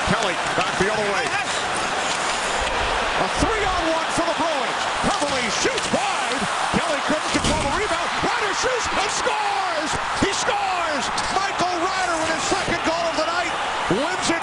Kelly back the other way. A 3-on-1 for the Bruins. Beverly shoots wide. Kelly couldn't control the rebound. Ryder shoots and scores! He scores! Michael Ryder with his second goal of the night wins it.